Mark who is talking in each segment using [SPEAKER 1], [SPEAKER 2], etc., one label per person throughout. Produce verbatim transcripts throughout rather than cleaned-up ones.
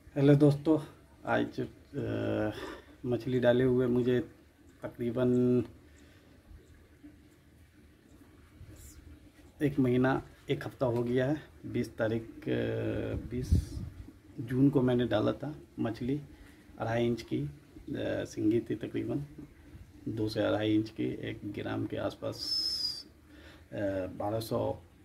[SPEAKER 1] Hello दोस्तों, आज अ, मछली डाले हुए मुझे तकरीबन एक महीना एक हफ़्ता हो गया है। बीस तारीख बीस जून को मैंने डाला था मछली। अढ़ाई इंच की अ, सिंगी थी, तकरीबन दो से अढ़ाई इंच की, एक ग्राम के आसपास बारह सौ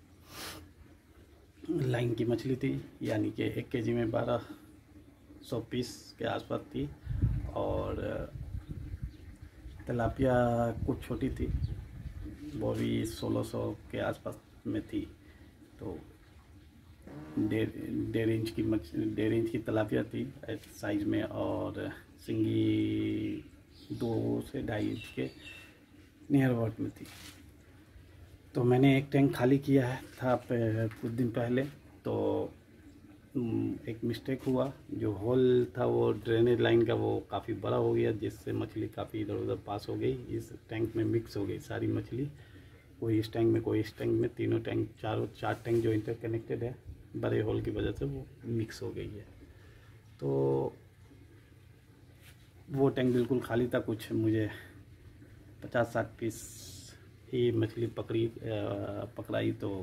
[SPEAKER 1] लाइन की मछली थी, यानी कि एक केजी में बारह सौ पीस के आसपास थी। और तिलापिया कुछ छोटी थी, वो भी सोलह सौ के आसपास में थी। तो डेढ़ डेढ़ इंच की मछ डेढ़ इंच की तिलापिया थी साइज़ में, और सिंगी दो से ढाई इंच के नियर अबाउट में थी। तो मैंने एक टैंक खाली किया है था कुछ दिन पहले। तो एक मिस्टेक हुआ, जो होल था वो ड्रेनेज लाइन का, वो काफ़ी बड़ा हो गया, जिससे मछली काफ़ी इधर उधर पास हो गई। इस टैंक में मिक्स हो गई सारी मछली, कोई इस टैंक में कोई इस टैंक में, तीनों टैंक चारों चार टैंक जो इंटरकनेक्टेड है, बड़े होल की वजह से वो मिक्स हो गई है। तो वो टैंक बिल्कुल खाली था। कुछ मुझे पचास साठ पीस ही मछली पकड़ी पकड़ाई। तो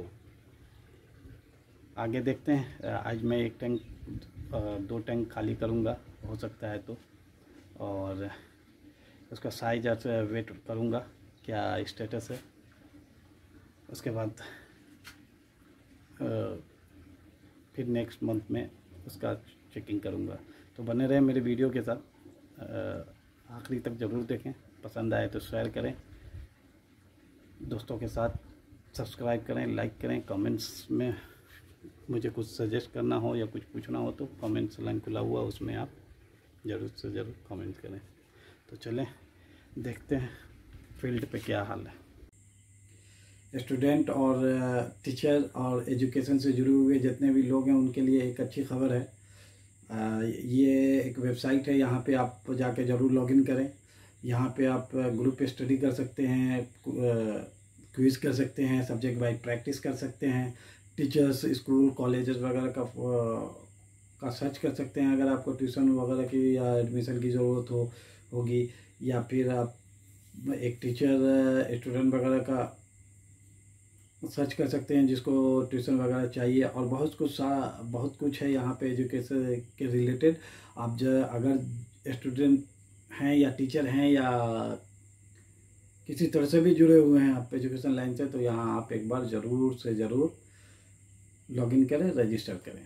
[SPEAKER 1] आगे देखते हैं। आज मैं एक टैंक दो टैंक खाली करूँगा, हो सकता है तो, और उसका साइज और वेट करूँगा क्या स्टेटस है। उसके बाद फिर नेक्स्ट मंथ में उसका चेकिंग करूँगा। तो बने रहें मेरे वीडियो के साथ, आखिरी तक ज़रूर देखें। पसंद आए तो शेयर करें दोस्तों के साथ, सब्सक्राइब करें, लाइक करें। कमेंट्स में मुझे कुछ सजेस्ट करना हो या कुछ पूछना हो तो कमेंट्स लाइन खुला हुआ, उसमें आप ज़रूर से ज़रूर कमेंट करें। तो चलें देखते हैं फील्ड पे क्या हाल है। स्टूडेंट और टीचर और एजुकेशन से जुड़े हुए जितने भी लोग हैं उनके लिए एक अच्छी खबर है। आ, ये एक वेबसाइट है, यहाँ पे आप जाके ज़रूर लॉगिन करें। यहाँ पे आप ग्रुप स्टडी कर सकते हैं, क्विज़ कर सकते हैं, सब्जेक्ट वाइज प्रैक्टिस कर सकते हैं, टीचर्स स्कूल कॉलेजेस वगैरह का का सर्च कर सकते हैं अगर आपको ट्यूशन वगैरह की या एडमिशन की ज़रूरत हो होगी, या फिर आप एक टीचर स्टूडेंट वगैरह का सर्च कर सकते हैं जिसको ट्यूशन वगैरह चाहिए। और बहुत कुछ सा बहुत कुछ है यहाँ पे एजुकेशन के रिलेटेड। आप जो अगर स्टूडेंट हैं या टीचर हैं या किसी तरह से भी जुड़े हुए हैं आप एजुकेशन लाइन से, तो यहाँ आप एक बार ज़रूर से ज़रूर लॉगिन करें, रजिस्टर करें।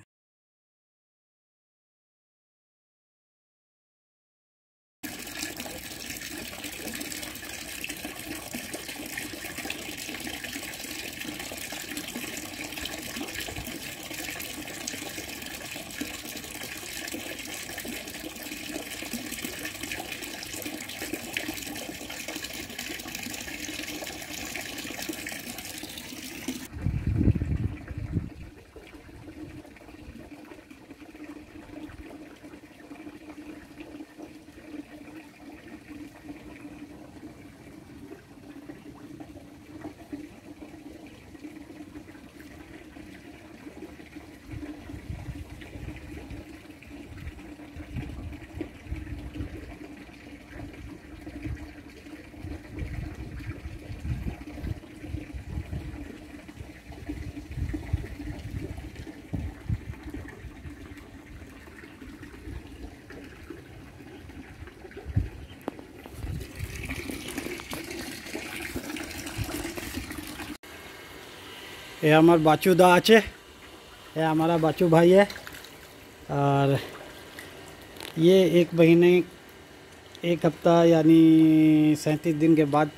[SPEAKER 1] ये हमार बाचू दा आचे, ये हमारा बाचू भाई है। और ये एक महीने एक हफ्ता यानी सैंतीस दिन के बाद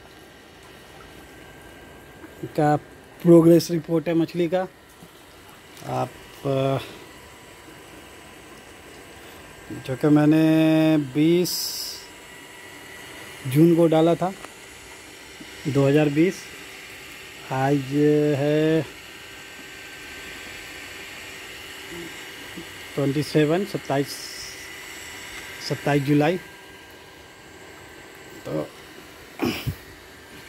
[SPEAKER 1] का प्रोग्रेस रिपोर्ट है मछली का। आप जो कि मैंने बीस जून को डाला था दो हज़ार बीस, आज है ट्वेंटी सेवन सत्ताईस सत्ताईस जुलाई। तो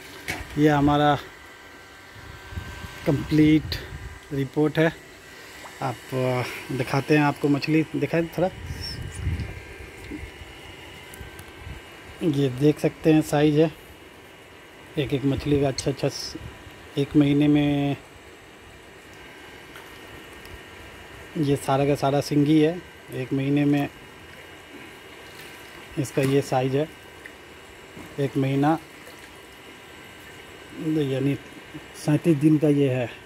[SPEAKER 1] ये हमारा कंप्लीट रिपोर्ट है। आप दिखाते हैं आपको मछली दिखाए थोड़ा। ये देख सकते हैं साइज़ है एक एक मछली का अच्छा अच्छा। एक महीने में ये सारा का सारा सिंगी है। एक महीने में इसका ये साइज़ है। एक महीना यानी सैंतीस दिन का ये है।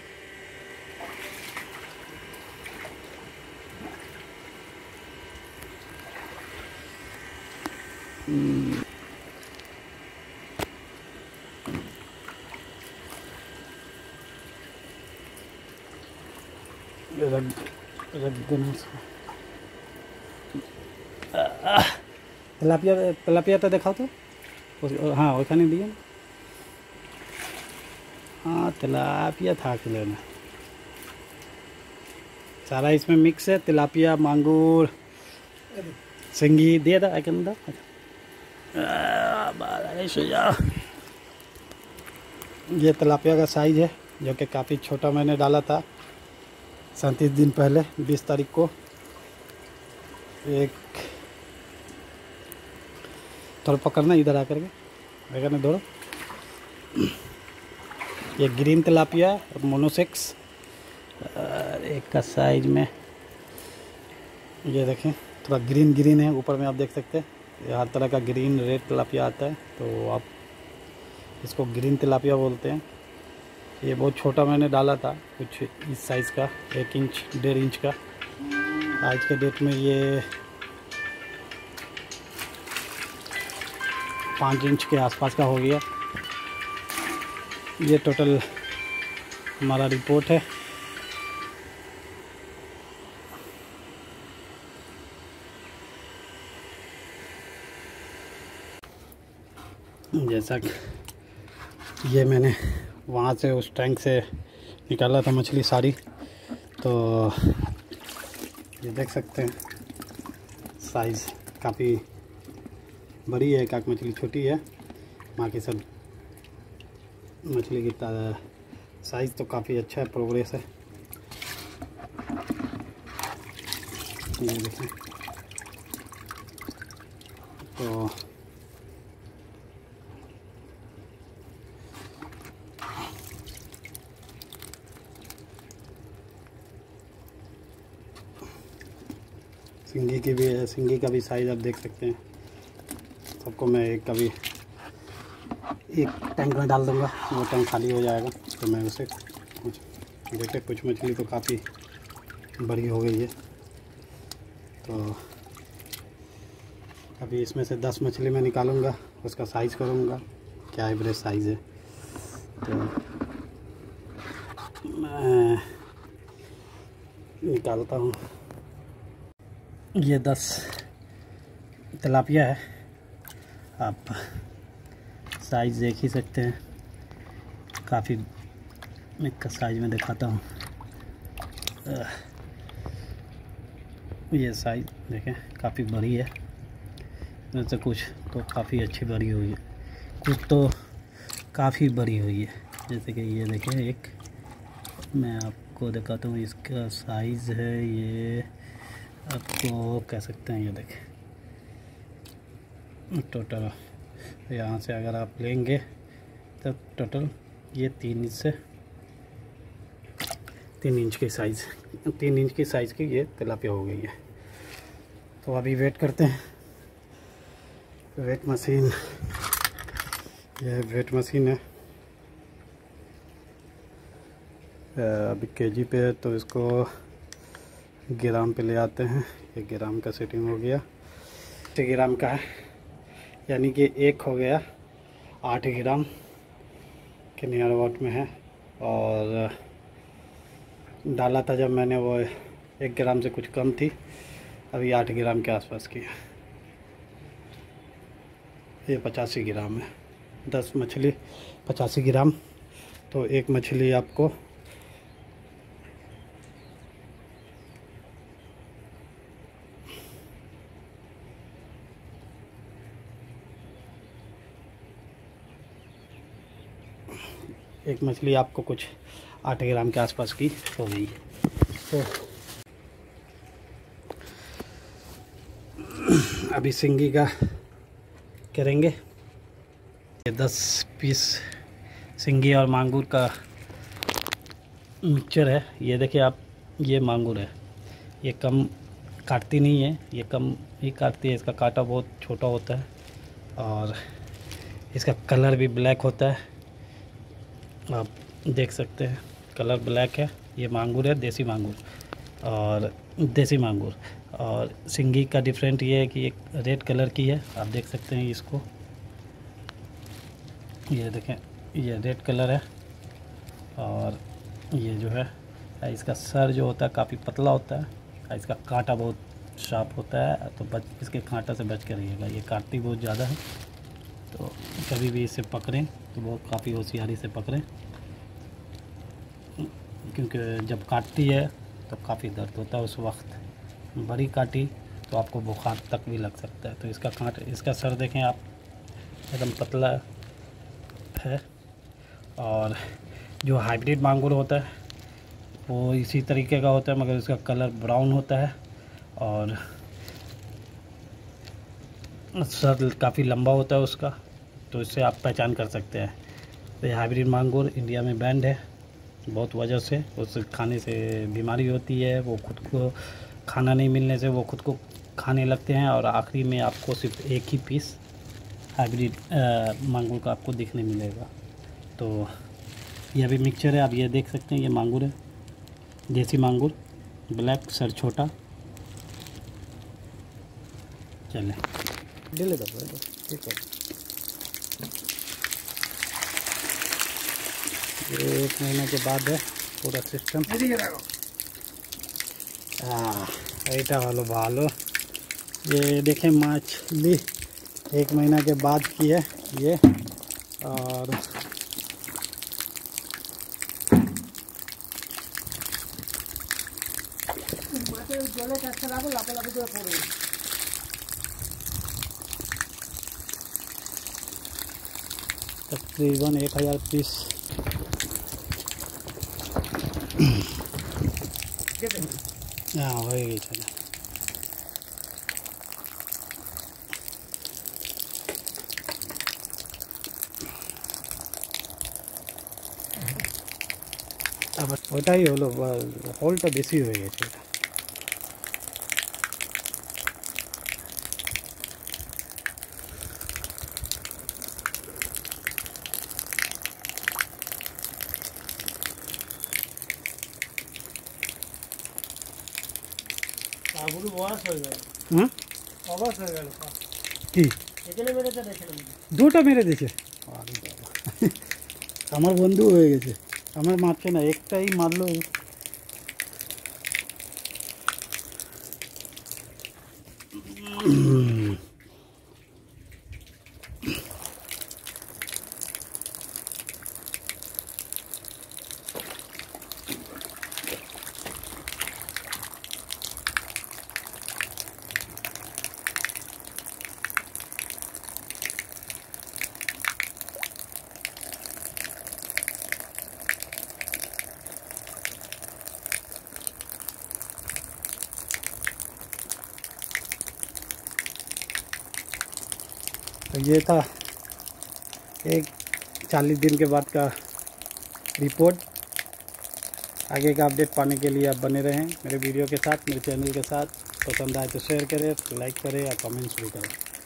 [SPEAKER 1] रख रख देना इसको। तिलापिया तिलापिया तो दिखाओ तो। हाँ वो खाने दिए ना। हाँ तिलापिया था किलो में। सारा इसमें मिक्स है। तिलापिया, मांगूर, सिंगी दे दा के अंदर। ये तिलापिया का साइज़ है जो कि काफ़ी छोटा मैंने डाला था सैंतीस दिन पहले बीस तारीख को। एक थोड़ा पकड़ना इधर आकर के देखा ना दोनों। ये ग्रीन तिलापिया और मोनोसेक्स एक का साइज में ये देखें थोड़ा ग्रीन ग्रीन है। ऊपर में आप देख सकते हैं ये हर तरह का ग्रीन रेड तिलापिया आता है, तो आप इसको ग्रीन तिलापिया बोलते हैं। ये बहुत छोटा मैंने डाला था कुछ इस साइज़ का, एक इंच डेढ़ इंच का। आज के डेट में ये पाँच इंच के आसपास का हो गया। ये टोटल हमारा रिपोर्ट है। जैसा कि ये मैंने वहाँ से उस टैंक से निकाला था मछली सारी, तो ये देख सकते हैं साइज़ काफ़ी बड़ी है। काक मछली छोटी है, बाकी सब मछली की साइज़ तो काफ़ी अच्छा है, प्रोग्रेस है। ये देखें तो सिंगी की भी है। सिंगी का भी साइज़ आप देख सकते हैं। सबको मैं एक कभी एक टैंक में डाल दूंगा, वो टैंक खाली हो जाएगा तो मैं उसे कुछ देखे। कुछ मछली तो काफ़ी बड़ी हो गई है, तो अभी इसमें से दस मछली मैं निकालूंगा, उसका साइज़ करूंगा क्या एवरेज साइज़ है। तो मैं निकालता हूँ। ये दस तिलापिया है, आप साइज़ देख ही सकते हैं। काफ़ी मैं का साइज़ में दिखाता हूँ। ये साइज़ देखें काफ़ी बड़ी है। वैसे कुछ तो काफ़ी अच्छी बड़ी हुई है, कुछ तो काफ़ी बड़ी हुई है। जैसे कि ये देखें, एक मैं आपको दिखाता हूँ। इसका साइज़ है ये आपको कह सकते हैं, ये देखें टोटल यहाँ से अगर आप लेंगे तो टोटल ये तीन इंच से तीन इंच की साइज़ तीन इंच की साइज़ की ये तिलापिया हो गई है। तो अभी वेट करते हैं। वेट मशीन, ये वेट मशीन है। अभी केजी पे है तो इसको ग्राम पे ले आते हैं। ये ग्राम का सेटिंग हो गया, छः ग्राम का है, यानी कि एक हो गया आठ ग्राम के नियर अबाउट में है। और डाला था जब मैंने वो एक ग्राम से कुछ कम थी, अभी आठ ग्राम के आसपास की है। ये पचासी ग्राम है, दस मछली पचासी ग्राम, तो एक मछली आपको एक मछली आपको कुछ आठ ग्राम के आसपास की हो गई। तो अभी सिंगी का करेंगे। ये दस पीस सिंगी और मांगूर का मिक्सचर है। ये देखिए आप, ये मांगूर है, ये कम काटती नहीं है, ये कम ही काटती है। इसका कांटा बहुत छोटा होता है और इसका कलर भी ब्लैक होता है, आप देख सकते हैं कलर ब्लैक है। ये मांगूर है, देसी मांगूर और देसी मांगूर। और सिंगी का डिफरेंट ये है कि एक रेड कलर की है, आप देख सकते हैं इसको, ये देखें ये रेड कलर है। और ये जो है इसका सर जो होता है काफ़ी पतला होता है, इसका कांटा बहुत शार्प होता है, तो बच इसके कांटा से बच कर रहिएगा। ये काटती बहुत ज़्यादा है, तो कभी भी इसे पकड़ें तो बहुत काफ़ी होशियारी से पकड़ें, क्योंकि जब काटती है तो काफ़ी दर्द होता है उस वक्त। बड़ी काटी तो आपको बुखार तक भी लग सकता है। तो इसका कांट इसका सर देखें आप, एकदम पतला है। और जो हाइब्रिड मांगूर होता है वो इसी तरीके का होता है, मगर इसका कलर ब्राउन होता है और सर काफ़ी लंबा होता है उसका, तो इससे आप पहचान कर सकते हैं। तो ये हाइब्रिड मांगूर इंडिया में बैंड है बहुत वजह से। उस खाने से बीमारी होती है, वो खुद को खाना नहीं मिलने से वो खुद को खाने लगते हैं और आखिरी में आपको सिर्फ एक ही पीस हाइब्रिड मांगूर का आपको दिखने मिलेगा। तो ये अभी मिक्सचर है, आप ये देख सकते हैं, ये मांगूर है, देसी मांगूर, ब्लैक, सर छोटा। चलें डिले दो ठीक है। ये एक महीने के बाद है पूरा सिस्टम। हाँ ऐटा वालो भालो, ये देखें मछली एक महीना के बाद की है ये। और तकरीबन एक हज़ार पीस हाँ हो गई। चलो अब ওটাই হলো, হোলটা বেশি হয়ে গেছে। বাবুর বয়স হয়ে গেল। হুম অবশ হয়ে গেল কি এখানে মেরেছে দেখলাম, দুটো মেরে দিয়েছে। আরে বাবা, আমার বন্ধু হয়ে গেছে, আমার মারছে না, একটাই মারলো। तो ये था एक चालीस दिन के बाद का रिपोर्ट। आगे का अपडेट पाने के लिए आप बने रहें मेरे वीडियो के साथ, मेरे चैनल के साथ। पसंद आए तो शेयर करें, लाइक करें या कमेंट्स भी करें।